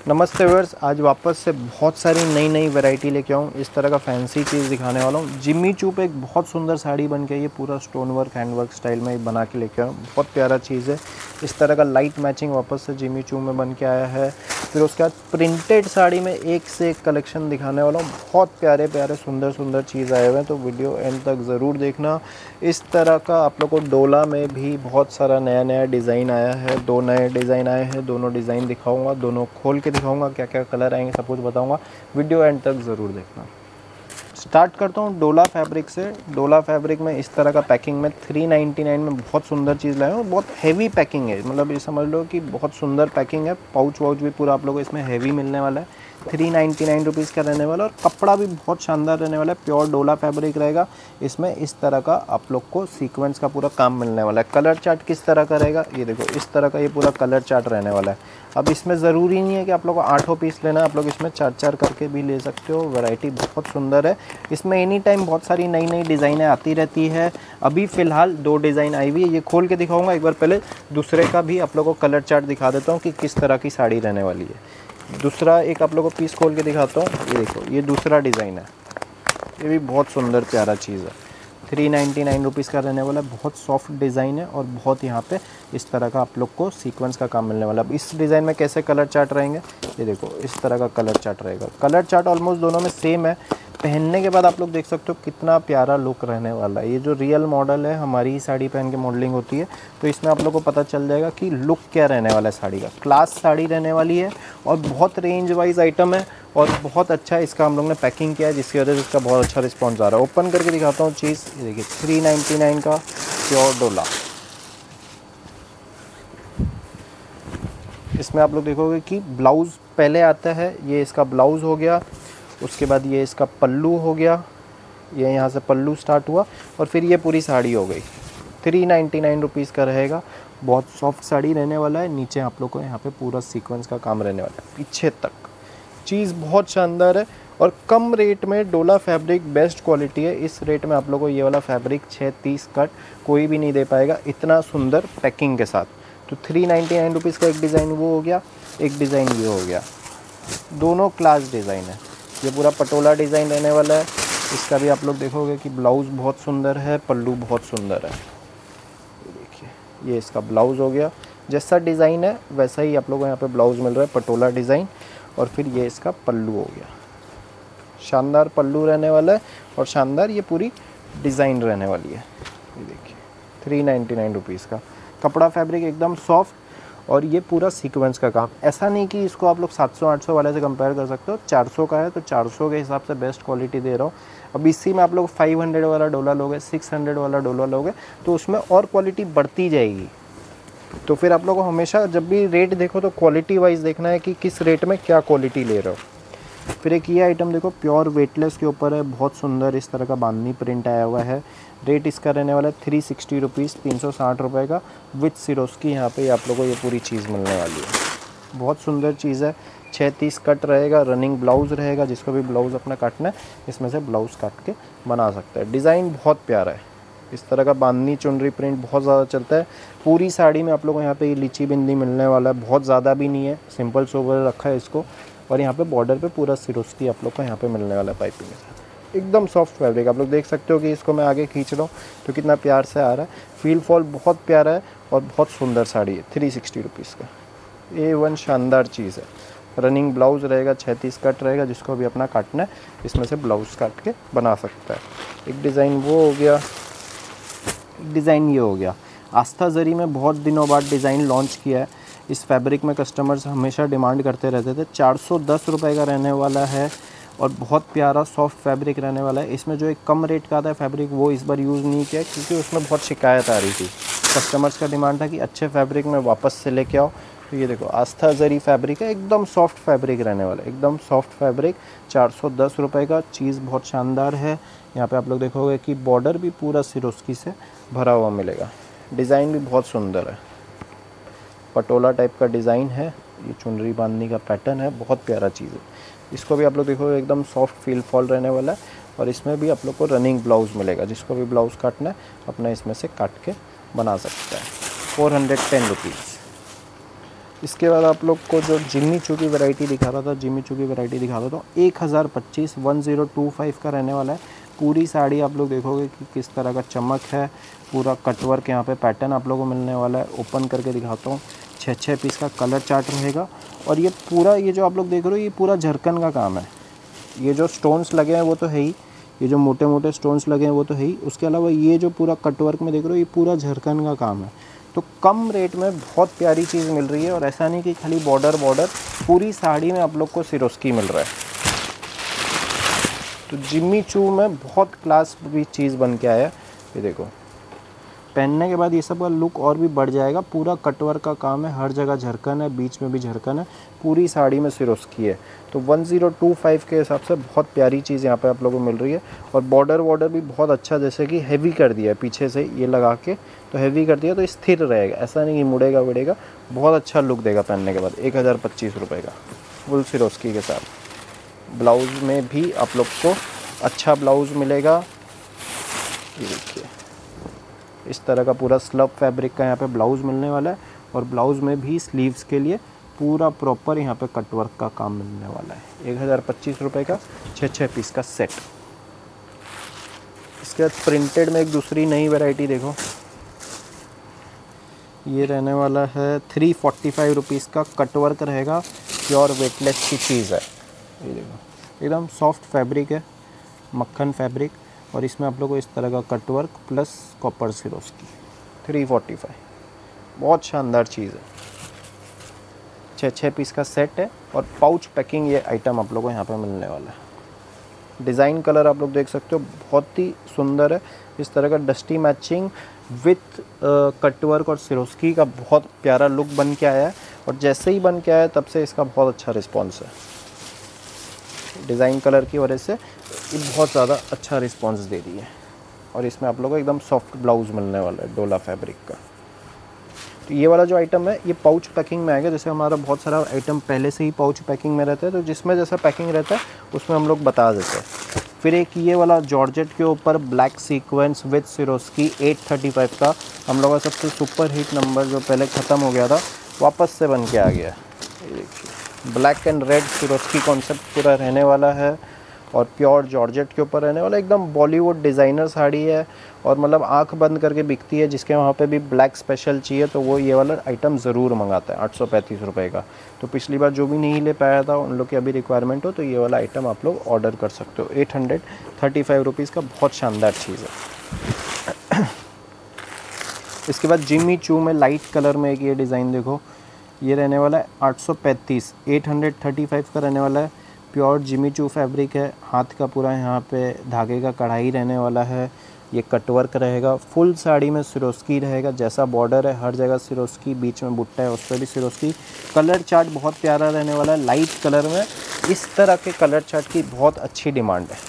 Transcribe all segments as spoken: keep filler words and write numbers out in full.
नमस्ते व्यूअर्स, आज वापस से बहुत सारी नई नई वैरायटी लेके आऊँ। इस तरह का फैंसी चीज़ दिखाने वाला हूँ। जिम्मी चू पे एक बहुत सुंदर साड़ी बन के, ये पूरा stone work hand work style में बना के लेके आऊँ। बहुत प्यारा चीज़ है। इस तरह का लाइट मैचिंग वापस से जिम्मी चू में बन के आया है। फिर उसके बाद प्रिंटेड साड़ी में एक से एक कलेक्शन दिखाने वाला हूँ। बहुत प्यारे प्यारे सुंदर सुंदर चीज़ आए हुए हैं, तो वीडियो एंड तक ज़रूर देखना। इस तरह का आप लोग को डोला में भी बहुत सारा नया नया डिज़ाइन आया है। दो नए डिज़ाइन आए हैं, दोनों डिज़ाइन दिखाऊंगा, दोनों खोल के दिखाऊंगा, क्या क्या कलर आएंगे सब कुछ बताऊंगा। वीडियो एंड तक ज़रूर देखना। स्टार्ट करता हूँ डोला फैब्रिक से। डोला फैब्रिक में इस तरह का पैकिंग में थ्री नाइन्टी नाइन में बहुत सुंदर चीज़ लाया हूँ। बहुत हैवी पैकिंग है, मतलब ये समझ लो कि बहुत सुंदर पैकिंग है। पाउच वाउच भी पूरा आप लोगों को इसमें हैवी मिलने वाला है। थ्री नाइन्टी नाइन रुपीज़ का रहने वाला, और कपड़ा भी बहुत शानदार रहने वाला है। प्योर डोला फैब्रिक रहेगा। इसमें इस तरह का आप लोग को सीक्वेंस का पूरा काम मिलने वाला है। कलर चार्ट किस तरह का रहेगा, ये देखो, इस तरह का ये पूरा कलर चार्ट रहने वाला है। अब इसमें ज़रूरी नहीं है कि आप लोग को आठों पीस लेना है, आप लोग इसमें चार चार करके भी ले सकते हो। वैरायटी बहुत सुंदर है। इसमें एनी टाइम बहुत सारी नई नई डिज़ाइनें आती रहती है। अभी फ़िलहाल दो डिज़ाइन आई हुई है, ये खोल के दिखाऊंगा। एक बार पहले दूसरे का भी आप लोग को कलर चार्ट दिखा देता हूँ कि किस तरह की साड़ी रहने वाली है। दूसरा एक आप लोगों को पीस खोल के दिखाता हूँ। ये देखो, ये दूसरा डिज़ाइन है। ये भी बहुत सुंदर प्यारा चीज़ है। थ्री नाइन्टी नाइन रुपीज़ का रहने वाला है। बहुत सॉफ्ट डिज़ाइन है और बहुत यहाँ पे इस तरह का आप लोग को सीक्वेंस का काम मिलने वाला है। अब इस डिज़ाइन में कैसे कलर चार्ट रहेंगे, ये देखो, इस तरह का कलर चार्ट रहेगा। कलर चार्ट ऑलमोस्ट दोनों में सेम है। पहनने के बाद आप लोग देख सकते हो कितना प्यारा लुक रहने वाला है। ये जो रियल मॉडल है, हमारी ही साड़ी पहन के मॉडलिंग होती है, तो इसमें आप लोग को पता चल जाएगा कि लुक क्या रहने वाला है साड़ी का। क्लास साड़ी रहने वाली है और बहुत रेंज वाइज आइटम है और बहुत अच्छा इसका हम लोग ने पैकिंग किया है, जिसकी वजह से इसका बहुत अच्छा रिस्पॉन्स आ रहा है। ओपन करके दिखाता हूँ चीज़। ये देखिए, थ्री नाइन्टी नाइन का प्योर डोला। इसमें आप लोग देखोगे कि ब्लाउज़ पहले आता है। ये इसका ब्लाउज़ हो गया, उसके बाद ये इसका पल्लू हो गया, ये यहाँ से पल्लू स्टार्ट हुआ, और फिर ये पूरी साड़ी हो गई। थ्री नाइन्टी नाइन रुपीज़ का रहेगा। बहुत सॉफ्ट साड़ी रहने वाला है। नीचे आप लोग को यहाँ पे पूरा सीक्वेंस का काम रहने वाला है, पीछे तक। चीज़ बहुत शानदार है और कम रेट में। डोला फैब्रिक बेस्ट क्वालिटी है। इस रेट में आप लोग को ये वाला फैब्रिक छः तीस कट कोई भी नहीं दे पाएगा, इतना सुंदर पैकिंग के साथ। तो थ्री नाइन्टी नाइन रुपीज़ का एक डिज़ाइन वो हो गया, एक डिज़ाइन ये हो गया। दोनों क्लास डिज़ाइन है। ये पूरा पटोला डिज़ाइन रहने वाला है। इसका भी आप लोग देखोगे कि ब्लाउज़ बहुत सुंदर है, पल्लू बहुत सुंदर है। ये देखिए, ये इसका ब्लाउज़ हो गया। जैसा डिज़ाइन है वैसा ही आप लोगों को यहाँ पे ब्लाउज़ मिल रहा है, पटोला डिज़ाइन। और फिर ये इसका पल्लू हो गया। शानदार पल्लू रहने वाला है और शानदार ये पूरी डिज़ाइन रहने वाली है। ये देखिए, थ्री नाइन्टी नाइन रुपीज़ का कपड़ा, फैब्रिक एकदम सॉफ्ट, और ये पूरा सीक्वेंस का काम। ऐसा नहीं कि इसको आप लोग सात सौ आठ सौ वाले से कंपेयर कर सकते हो। चार सौ का है तो चार सौ के हिसाब से बेस्ट क्वालिटी दे रहा हूँ। अब इसी में आप लोग फाइव हंड्रेड वाला डोला लोगे, सिक्स हंड्रेड वाला डोला लोगे, तो उसमें और क्वालिटी बढ़ती जाएगी। तो फिर आप लोग को हमेशा जब भी रेट देखो तो क्वालिटी वाइज देखना है कि किस रेट में क्या क्वालिटी ले रहे हो। फिर एक ये आइटम देखो, प्योर वेटलेस के ऊपर है। बहुत सुंदर इस तरह का बांधनी प्रिंट आया हुआ है। रेट इसका रहने वाला है थ्री सिक्सटी रुपीज़, तीन सौ साठ रुपये का, विथ सिरोस्की। यहाँ पे आप लोगों को ये पूरी चीज़ मिलने वाली है। बहुत सुंदर चीज़ है। छः तीस कट रहेगा, रनिंग ब्लाउज़ रहेगा। जिसको भी ब्लाउज़ अपना काटना है, इसमें से ब्लाउज़ काट के बना सकता है। डिज़ाइन बहुत प्यारा है। इस तरह का बांधनी चुनरी प्रिंट बहुत ज़्यादा चलता है। पूरी साड़ी में आप लोगों को यहाँ पे ये लीची बिंदी मिलने वाला है। बहुत ज़्यादा भी नहीं है, सिंपल सोबर रखा है इसको। और यहाँ पे बॉर्डर पे पूरा सिरोस्की आप लोग को यहाँ पे मिलने वाला है पाइपिंग के साथ। एकदम सॉफ्ट फैब्रिक। आप लोग देख सकते हो कि इसको मैं आगे खींच रहा हूँ तो कितना प्यार से आ रहा है। फील फॉल बहुत प्यारा है और बहुत सुंदर साड़ी है। थ्री सिक्सटी रुपीज़ का ए वन शानदार चीज़ है। रनिंग ब्लाउज़ रहेगा, छत्तीस कट रहेगा। जिसको भी अपना काटना है, इसमें से ब्लाउज़ काट के बना सकता है। एक डिज़ाइन वो हो गया, डिज़ाइन ये हो गया। आस्था जरी में बहुत दिनों बाद डिज़ाइन लॉन्च किया है। इस फैब्रिक में कस्टमर्स हमेशा डिमांड करते रहते थे। चार सौ दस रुपये का रहने वाला है और बहुत प्यारा सॉफ्ट फैब्रिक रहने वाला है। इसमें जो एक कम रेट का आता है फैब्रिक, वो इस बार यूज़ नहीं किया क्योंकि उसमें बहुत शिकायत आ रही थी। कस्टमर्स का डिमांड था कि अच्छे फैब्रिक में वापस से लेके आओ। तो ये देखो, आस्था जरी फैब्रिक है, एकदम सॉफ्ट फैब्रिक रहने वाला है। एकदम सॉफ्ट फैब्रिक, चार सौ दस रुपये का। चीज़ बहुत शानदार है। यहाँ पे आप लोग देखोगे कि बॉर्डर भी पूरा सिरोस्की से भरा हुआ मिलेगा। डिज़ाइन भी बहुत सुंदर है। पटोला टाइप का डिज़ाइन है। ये चुनरी बांधनी का पैटर्न है। बहुत प्यारा चीज़ है। इसको भी आप लोग देखोगे एकदम सॉफ्ट फील फॉल रहने वाला है। और इसमें भी आप लोग को रनिंग ब्लाउज़ मिलेगा। जिसको भी ब्लाउज़ काटना है, अपना इसमें से काट के बना सकता है। Four hundred ten rupees. इसके बाद आप लोग को जो जिम्मी चू की वैरायटी दिखा रहा था जिम्मी चू की वैरायटी दिखा रहा था एक हज़ार पच्चीस वन ज़ीरो टू फाइव का रहने वाला है। पूरी साड़ी आप लोग देखोगे कि किस तरह का चमक है, पूरा कटवर्क यहाँ पे पैटर्न आप लोगों को मिलने वाला है। ओपन करके दिखाता हूँ, छः छः पीस का कलर चार्ट रहेगा। और ये पूरा ये जो आप लोग देख रहे हो ये पूरा झरकन का काम है। ये जो स्टोन्स लगे हैं वो तो है ही, ये जो मोटे मोटे स्टोन्स लगे हैं वो तो है ही, उसके अलावा ये जो पूरा कटवर्क में देख रहे हो ये पूरा झरकन का काम है। तो कम रेट में बहुत प्यारी चीज़ मिल रही है। और ऐसा नहीं कि खाली बॉर्डर बॉर्डर, पूरी साड़ी में आप लोग को सिरोस्की मिल रहा है। तो जिम्मी चू में बहुत क्लास भी चीज़ बन के आया। ये देखो, पहनने के बाद ये सब का लुक और भी बढ़ जाएगा। पूरा कटवर्क का काम है, हर जगह झरकन है, बीच में भी झरकन है, पूरी साड़ी में सिरोस्की है। तो वन ज़ीरो टू फाइव के हिसाब से बहुत प्यारी चीज़ यहाँ पे आप लोगों को मिल रही है। और बॉर्डर वॉर्डर भी बहुत अच्छा, जैसे कि हैवी कर दिया है पीछे से ये लगा के, तो हैवी कर दिया तो स्थिर रहेगा, ऐसा नहीं कि मुड़ेगा वड़ेगा। बहुत अच्छा लुक देगा पहनने के बाद। एक हज़ार पच्चीस रुपये का फुल सिरोस्की के साथ। ब्लाउज़ में भी आप लोग को अच्छा ब्लाउज़ मिलेगा। ये देखिए, इस तरह का पूरा स्लब फैब्रिक का यहाँ पे ब्लाउज़ मिलने वाला है। और ब्लाउज़ में भी स्लीव्स के लिए पूरा प्रॉपर यहाँ पे कटवर्क का काम मिलने वाला है। एक हज़ार पच्चीस रुपये का छः छः पीस का सेट। इसके बाद प्रिंटेड में एक दूसरी नई वैरायटी देखो, ये रहने वाला है थ्री फोर्टी फाइव रुपीज़ का। कटवर्क रहेगा, प्योर वेटलेस की चीज़ है। ये देखो, एकदम सॉफ्ट फैब्रिक है, मक्खन फैब्रिक। और इसमें आप लोग को इस तरह का cutwork plus copper Swarovski, three forty five. बहुत शानदार चीज़ है। छः छः पीस का सेट है और पाउच पैकिंग ये आइटम आप लोगों को यहाँ पे मिलने वाला है। डिज़ाइन कलर आप लोग देख सकते हो, बहुत ही सुंदर है। इस तरह का डस्टी मैचिंग विथ कटवर्क और सिरोस्की का बहुत प्यारा लुक बन के आया है। और जैसे ही बन के आया तब से इसका बहुत अच्छा रिस्पॉन्स है। डिज़ाइन कलर की वजह से ये बहुत ज़्यादा अच्छा रिस्पॉन्स दे रही है। और इसमें आप लोगों को एकदम सॉफ्ट ब्लाउज़ मिलने वाला है डोला फैब्रिक का। तो ये वाला जो आइटम है ये पाउच पैकिंग में आएगा। जैसे हमारा बहुत सारा आइटम पहले से ही पाउच पैकिंग में रहता है, तो जिसमें जैसा पैकिंग रहता है उसमें हम लोग बता देते हैं। फिर एक ये वाला जॉर्जेट के ऊपर black sequence with Swarovski eight thirty five का हम लोगों का सबसे सुपर हिट नंबर जो पहले ख़त्म हो गया था वापस से बन के आ गया। ये देखिए, black and red Swarovski concept पूरा रहने वाला है। और प्योर जॉर्जेट के ऊपर रहने वाला, एकदम बॉलीवुड डिज़ाइनर साड़ी है। और मतलब आंख बंद करके बिकती है। जिसके वहाँ पे भी ब्लैक स्पेशल चाहिए तो वो ये वाला आइटम ज़रूर मंगाता है। आठ सौ पैंतीस रुपये का। तो पिछली बार जो भी नहीं ले पाया था उन लोग की अभी रिक्वायरमेंट हो तो ये वाला आइटम आप लोग ऑर्डर कर सकते हो। Eight hundred thirty five rupees का बहुत शानदार चीज़ है। इसके बाद जिम्मी चू में लाइट कलर में एक ये डिज़ाइन देखो, ये रहने वाला है आठ सौ पैंतीस, एट हंड्रेड थर्टी फाइव का रहने वाला है। प्योर जिम्मी चू फैब्रिक है, हाथ का पूरा यहाँ पे धागे का कढ़ाई रहने वाला है। ये कटवर्क रहेगा, फुल साड़ी में सिरोस्की रहेगा। जैसा बॉर्डर है हर जगह सिरोस्की, बीच में बुट्टा है उस पर भी सिरोस्की। कलर चार्ट बहुत प्यारा रहने वाला है, लाइट कलर में। इस तरह के कलर चार्ट की बहुत अच्छी डिमांड है।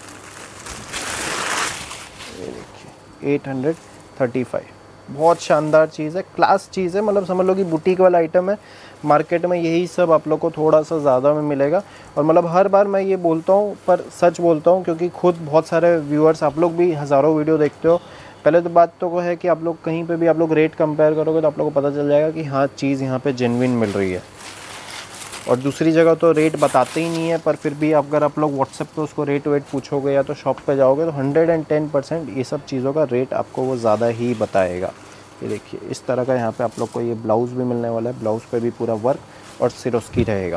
ये देखिए, एट हंड्रेड थर्टी फाइव, बहुत शानदार चीज़ है, क्लास चीज़ है। मतलब समझ लो कि बुटीक वाला आइटम है। मार्केट में यही सब आप लोग को थोड़ा सा ज़्यादा में मिलेगा। और मतलब हर बार मैं ये बोलता हूँ, पर सच बोलता हूँ, क्योंकि खुद बहुत सारे व्यूअर्स, आप लोग भी हज़ारों वीडियो देखते हो। पहले तो बात तो वो है कि आप लोग कहीं पे भी आप लोग रेट कंपेयर करोगे तो आप लोग को पता चल जाएगा कि हाँ चीज़ यहाँ पे जेन्युइन मिल रही है। और दूसरी जगह तो रेट बताते ही नहीं है, पर फिर भी अगर आप लोग व्हाट्सएप पे उसको रेट वेट पूछोगे या तो शॉप पे जाओगे तो हंड्रेड एंड टेन परसेंट ये सब चीज़ों का रेट आपको वो ज़्यादा ही बताएगा। ये देखिए, इस तरह का यहाँ पे आप लोग को ये ब्लाउज़ भी मिलने वाला है। ब्लाउज़ पे भी पूरा वर्क और सिरोस्की रहेगा।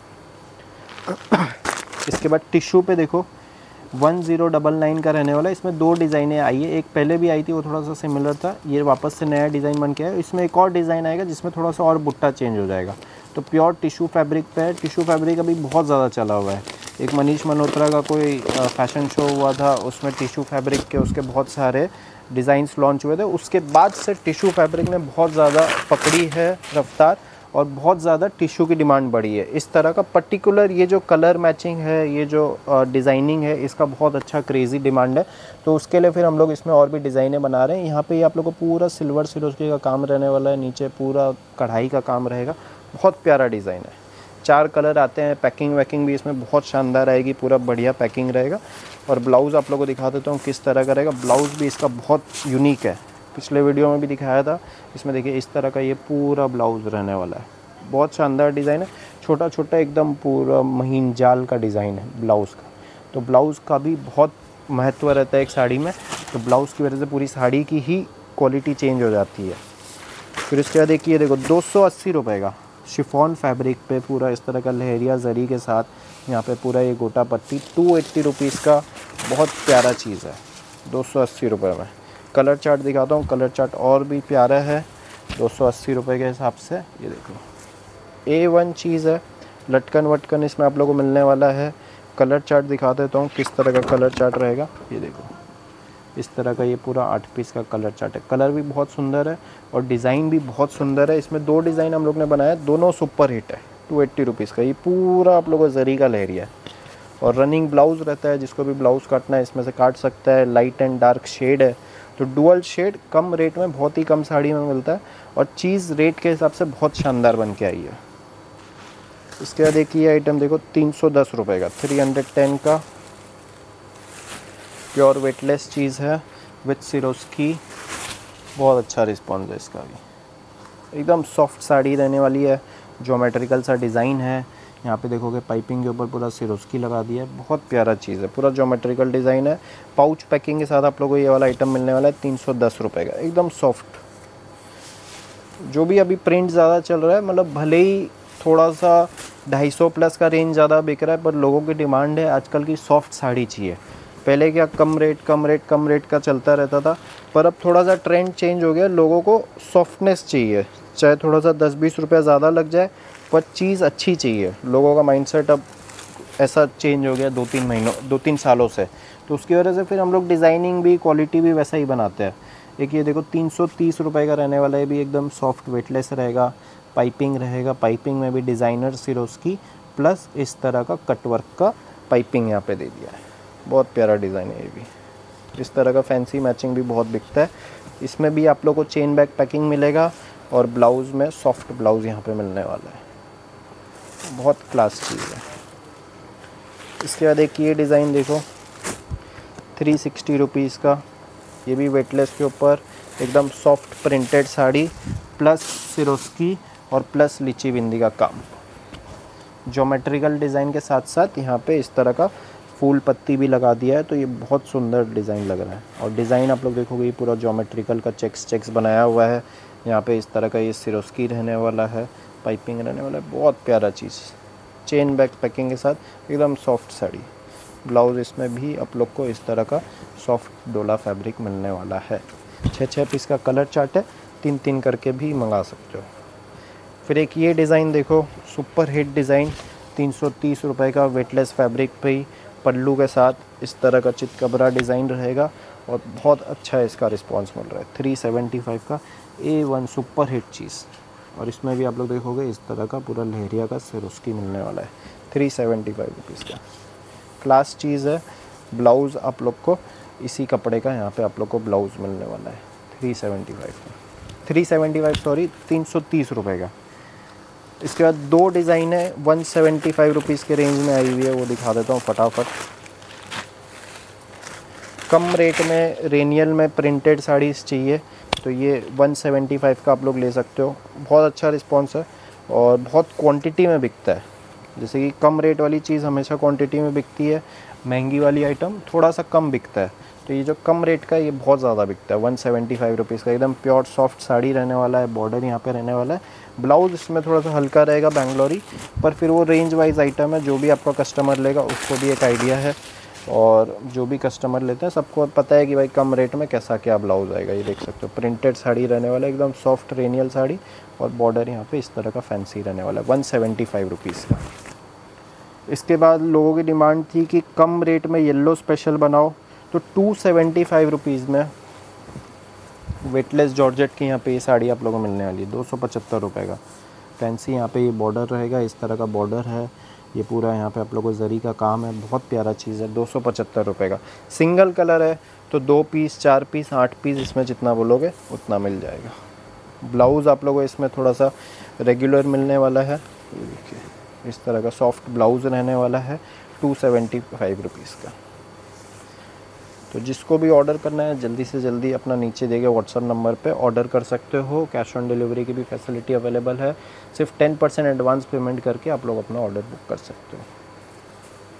इसके बाद टिश्यू पे देखो, वन ज़ीरो डबल नाइन का रहने वाला है। इसमें दो डिज़ाइनें आई है, एक पहले भी आई थी वो थोड़ा सा सिमिलर था, ये वापस से नया डिज़ाइन बन के आया। इसमें एक और डिज़ाइन आएगा जिसमें थोड़ा सा और बुट्टा चेंज हो जाएगा। तो प्योर टिश्यू फैब्रिक पे है। टिश्यू फैब्रिक अभी बहुत ज़्यादा चला हुआ है। एक मनीष मल्होत्रा का कोई फैशन शो हुआ था, उसमें टिश्यू फैब्रिक के उसके बहुत सारे डिज़ाइंस लॉन्च हुए थे। उसके बाद से टिश्यू फैब्रिक ने बहुत ज़्यादा पकड़ी है रफ्तार और बहुत ज़्यादा टिश्यू की डिमांड बढ़ी है। इस तरह का पर्टिकुलर ये जो कलर मैचिंग है, ये जो डिज़ाइनिंग है, इसका बहुत अच्छा क्रेज़ी डिमांड है। तो उसके लिए फिर हम लोग इसमें और भी डिज़ाइनें बना रहे हैं। यहाँ पे ये आप लोग को पूरा सिल्वर सिरोस्की का काम रहने वाला है, नीचे पूरा कढ़ाई का काम रहेगा। बहुत प्यारा डिज़ाइन है। चार कलर आते हैं। पैकिंग वैकिंग भी इसमें बहुत शानदार आएगी, पूरा बढ़िया पैकिंग रहेगा। और ब्लाउज़ आप लोग को दिखा देता हूँ किस तरह का रहेगा। ब्लाउज़ भी इसका बहुत यूनिक है, पिछले वीडियो में भी दिखाया था। इसमें देखिए इस तरह का ये पूरा ब्लाउज़ रहने वाला है। बहुत शानदार डिज़ाइन है, छोटा छोटा एकदम पूरा महीन जाल का डिज़ाइन है ब्लाउज़ का। तो ब्लाउज़ का भी बहुत महत्व रहता है एक साड़ी में, तो ब्लाउज़ की वजह से पूरी साड़ी की ही क्वालिटी चेंज हो जाती है। फिर इसके बाद देखिए देखो दो सौ अस्सी रुपये का शिफॉन फैब्रिक पे पूरा इस तरह का लहरिया जरी के साथ यहाँ पे पूरा ये गोटा पट्टी टू एट्टी रुपीज़ का बहुत प्यारा चीज़ है, दो सौ अस्सी रुपये में। कलर चार्ट दिखाता हूँ, कलर चार्ट और भी प्यारा है दो सौ अस्सी रुपये के हिसाब से। ये देखो ए वन चीज़ है, लटकन वटकन इसमें आप लोगों को मिलने वाला है। कलर चार्ट दिखा देता हूँ किस तरह का कलर चार्ट रहेगा। ये देखो इस तरह का ये पूरा आठ पीस का कलर चार्ट है। कलर भी बहुत सुंदर है और डिज़ाइन भी बहुत सुंदर है। इसमें दो डिज़ाइन हम लोग ने बनाया, दोनों सुपर हिट है। टू एट्टी रुपीज़ का ये पूरा आप लोगों को जरी का लहरिया है और रनिंग ब्लाउज़ रहता है। जिसको भी ब्लाउज़ काटना है इसमें से काट सकता है। लाइट एंड डार्क शेड है, तो डुअल शेड कम रेट में बहुत ही कम साड़ी में मिलता है और चीज़ रेट के हिसाब से बहुत शानदार बन के आई है। इसके बाद देखिए आइटम देखो तीन सौ दस रुपये का थ्री हंड्रेड टेन का प्योर वेटलेस चीज़ है विथ सिरोस्की। बहुत अच्छा रिस्पॉन्स है इसका भी, एकदम सॉफ्ट साड़ी रहने वाली है। ज्योमेट्रिकल सा डिज़ाइन है, यहाँ पे देखोगे पाइपिंग के ऊपर पूरा सिरोस्की लगा दिया है। बहुत प्यारा चीज़ है, पूरा ज्योमेट्रिकल डिज़ाइन है। पाउच पैकिंग के साथ आप लोगों को ये वाला आइटम मिलने वाला है तीन सौ दस रुपये का, एकदम सॉफ्ट। जो भी अभी प्रिंट ज़्यादा चल रहा है, मतलब भले ही थोड़ा सा ढाई सौ प्लस का रेंज ज़्यादा बिक रहा है, पर लोगों की डिमांड है आजकल की सॉफ्ट साड़ी चाहिए। पहले क्या कम रेट कम रेट कम रेट का चलता रहता था, पर अब थोड़ा सा ट्रेंड चेंज हो गया। लोगों को सॉफ्टनेस चाहिए, चाहे थोड़ा सा दस बीस रुपया ज़्यादा लग जाए, पर चीज़ अच्छी चाहिए। लोगों का माइंडसेट अब ऐसा चेंज हो गया दो तीन महीनों दो तीन सालों से, तो उसकी वजह से फिर हम लोग डिज़ाइनिंग भी क्वालिटी भी वैसा ही बनाते हैं। एक ये देखो तीन सौ तीस रुपये का रहने वाला है, भी एकदम सॉफ्ट वेटलेस रहेगा। पाइपिंग रहेगा, पाइपिंग में भी डिज़ाइनर सिरोस्की प्लस इस तरह का कटवर्क का पाइपिंग यहाँ पे दे दिया है। बहुत प्यारा डिज़ाइन है ये भी। इस तरह का फैंसी मैचिंग भी बहुत बिकता है। इसमें भी आप लोग को चेन बैक पैकिंग मिलेगा और ब्लाउज़ में सॉफ्ट ब्लाउज़ यहाँ पे मिलने वाला है। बहुत क्लास चीज़ है। इसके बाद एक ये डिज़ाइन देखो थ्री सिक्सटी रुपीज़ का, ये भी वेटलेस के ऊपर एकदम soft printed sari plus Swarovski और प्लस लीची बिंदी का काम। ज्योमेट्रिकल डिज़ाइन के साथ साथ यहाँ पे इस तरह का फूल पत्ती भी लगा दिया है, तो ये बहुत सुंदर डिज़ाइन लग रहा है। और डिज़ाइन आप लोग देखोगे ये पूरा ज्योमेट्रिकल का चेक्स चेक्स बनाया हुआ है। यहाँ पे इस तरह का ये सिरोस्की रहने वाला है, पाइपिंग रहने वाला है। बहुत प्यारा चीज़, चेन बैक पैकिंग के साथ एकदम सॉफ्ट साड़ी। ब्लाउज़ इसमें भी आप लोग को इस तरह का सॉफ्ट डोला फैब्रिक मिलने वाला है। छः छः पीस का कलर चार्ट है, तीन तीन करके भी मंगा सकते हो। फिर एक ये डिज़ाइन देखो सुपर हिट डिज़ाइन, तीन सौ तीस रुपये का वेटलेस फैब्रिक पे ही पल्लू के साथ इस तरह का चितकबरा डिज़ाइन रहेगा और बहुत अच्छा इसका रिस्पांस मिल रहा है। थ्री सेवेंटी फाइव का ए वन सुपर हिट चीज़। और इसमें भी आप लोग देखोगे इस तरह का पूरा लहरिया का सिरोस्की मिलने वाला है, थ्री सेवेंटी फाइव रुपीज़ का। क्लास चीज़ है। ब्लाउज़ आप लोग को इसी कपड़े का यहाँ पे आप लोग को ब्लाउज़ मिलने वाला है थ्री सेवेंटी फाइव का, थ्री सेवेंटी फाइव सॉरी तीन सौ तीस रुपये का। इसके बाद दो डिज़ाइन है वन सेवेंटी फाइव रुपीज़ के रेंज में आई हुई है, वो दिखा देता हूँ फटाफट। कम रेट में रेनियल में प्रिंटेड साड़ीज़ चाहिए तो ये वन सेवेंटी फाइव का आप लोग ले सकते हो। बहुत अच्छा रिस्पांस है और बहुत क्वांटिटी में बिकता है। जैसे कि कम रेट वाली चीज़ हमेशा क्वांटिटी में बिकती है, महंगी वाली आइटम थोड़ा सा कम बिकता है। तो ये जो कम रेट का ये बहुत ज़्यादा बिकता है, वन सेवेंटी फाइव रुपीज़ का। एकदम प्योर सॉफ्ट साड़ी रहने वाला है, बॉर्डर यहाँ पे रहने वाला है। ब्लाउज़ इसमें थोड़ा सा हल्का रहेगा बेंगलोरी, पर फिर वो रेंज वाइज आइटम है। जो भी आपका कस्टमर लेगा उसको भी एक आइडिया है, और जो भी कस्टमर लेते हैं सबको पता है कि भाई कम रेट में कैसा क्या ब्लाउज़ आएगा। ये देख सकते हो प्रिंटेड साड़ी रहने वाला है, एकदम सॉफ्ट रेनियल साड़ी, और बॉर्डर यहाँ पे इस तरह का फैंसी रहने वाला है, वन सेवेंटी फाइव रुपीज़ का। इसके बाद लोगों की डिमांड थी कि कम रेट में येलो स्पेशल बनाओ, तो टू सेवेंटी फाइव रुपीज़ में वेटलेस जॉर्जेट की यहाँ पे ये साड़ी आप लोगों को मिलने वाली है, दो सौ पचहत्तर रुपये का। फैंसी यहाँ पे ये बॉर्डर रहेगा, इस तरह का बॉर्डर है। ये पूरा यहाँ पे आप लोगों को जरी का काम है, बहुत प्यारा चीज़ है। दो सौ पचहत्तर रुपये का। सिंगल कलर है तो दो पीस चार पीस आठ पीस इसमें जितना बोलोगे उतना मिल जाएगा। ब्लाउज़ आप लोगों को इसमें थोड़ा सा रेगुलर मिलने वाला है, ये देखिए इस तरह का सॉफ्ट ब्लाउज़ रहने वाला है, टू सेवेंटी फाइव रुपीज़ का। तो जिसको भी ऑर्डर करना है जल्दी से जल्दी अपना नीचे दिए गए व्हाट्सअप नंबर पे ऑर्डर कर सकते हो। कैश ऑन डिलीवरी की भी फैसिलिटी अवेलेबल है। सिर्फ टेन परसेंट एडवांस पेमेंट करके आप लोग अपना ऑर्डर बुक कर सकते हो।